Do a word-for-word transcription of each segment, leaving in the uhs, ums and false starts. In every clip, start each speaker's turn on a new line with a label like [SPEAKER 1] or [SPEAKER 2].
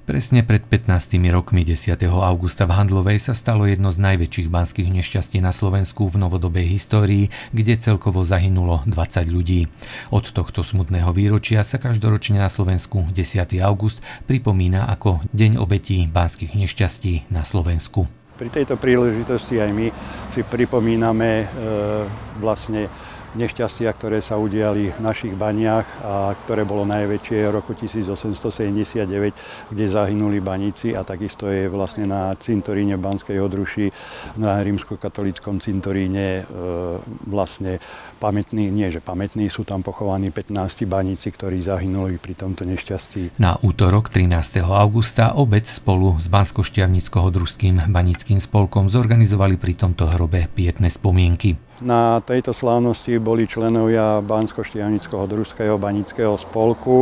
[SPEAKER 1] Presne pred pätnástimi rokmi desiateho augusta v Handlovej sa stalo jedno z najväčších banských nešťastí na Slovensku v novodobej histórii, kde celkovo zahynulo dvadsať ľudí. Od tohto smutného výročia sa každoročne na Slovensku desiateho august pripomína ako Deň obetí banských nešťastí na Slovensku.
[SPEAKER 2] Pri tejto príležitosti aj my si pripomíname e, vlastne nešťastia, ktoré sa udiali v našich baniach a ktoré bolo najväčšie v roku tisícosemstosedemdesiatdeväť, kde zahynuli baníci, a takisto je vlastne na cintoríne v Banskej Odruši, na rímskokatolíckom cintoríne e, vlastne pamätní, nie že pamätní, sú tam pochovaní pätnásť baníci, ktorí zahynuli pri tomto nešťastí.
[SPEAKER 1] Na útorok trinásteho augusta obec spolu s Banskoštiavnicko-Hodrušským baníckym spolkom zorganizovali pri tomto hrobe pietné spomienky.
[SPEAKER 2] Na tejto slávnosti boli členovia Banskoštiavnicko-Hodrušského baníckeho spolku. E,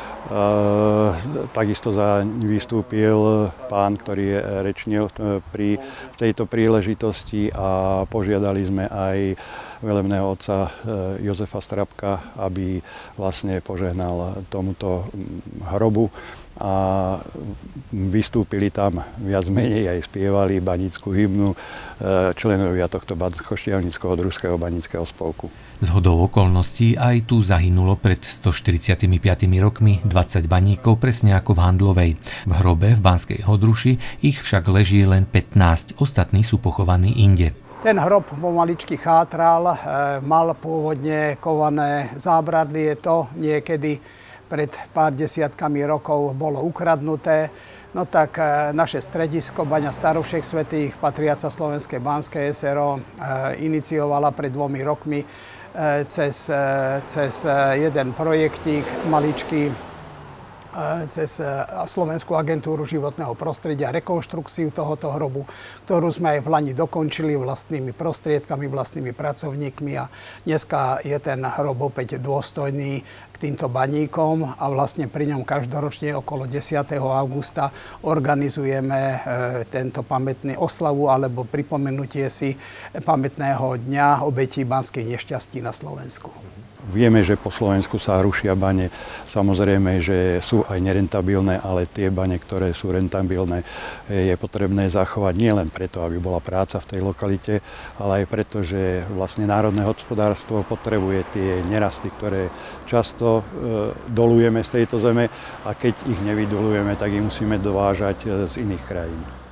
[SPEAKER 2] takisto za vystúpil pán, ktorý rečnil pri tejto príležitosti, a požiadali sme aj velebného otca Jozefa Strapka, aby vlastne požehnal tomuto hrobu. A vystúpili tam viac menej, aj spievali banícku hymnu členovia tohto Banskoštiavnicko-Hodrušského baníckeho spolku.
[SPEAKER 1] Zhodou okolností aj tu zahynulo pred stoštyridsiatimi rokmi dvadsať baníkov, presne ako v Handlovej. V hrobe v Banskej Hodruši ich však leží len pätnásť, ostatní sú pochovaní inde.
[SPEAKER 3] Ten hrob pomaličky chátral, mal pôvodne kované zábradlie, to niekedy pred pár desiatkami rokov bolo ukradnuté. No tak naše stredisko Baňa Starovšek svätých, patriaca Slovenskej banskej es er o, iniciovala pred dvomi rokmi cez, cez jeden projektík maličký, cez Slovenskú agentúru životného prostredia rekonštrukciu tohoto hrobu, ktorú sme aj v lani dokončili vlastnými prostriedkami, vlastnými pracovníkmi, a dneska je ten hrob opäť dôstojný k týmto baníkom a vlastne pri ňom každoročne okolo desiateho augusta organizujeme tento pamätný oslavu alebo pripomenutie si pamätného dňa obetí banských nešťastí na Slovensku.
[SPEAKER 2] Vieme, že po Slovensku sa rušia bane. Samozrejme, že sú aj nerentabilné, ale tie bane, ktoré sú rentabilné, je potrebné zachovať nielen preto, aby bola práca v tej lokalite, ale aj preto, že vlastne národné hospodárstvo potrebuje tie nerasty, ktoré často e, dolujeme z tejto zeme, a keď ich nevydolujeme, tak ich musíme dovážať z iných krajín.